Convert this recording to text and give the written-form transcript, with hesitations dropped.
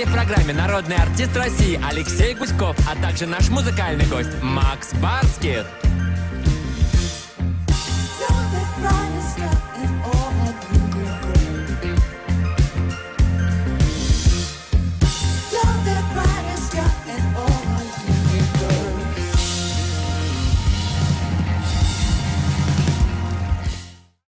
в программе народный артист России Алексей Гуськов, а также наш музыкальный гость Макс Барских.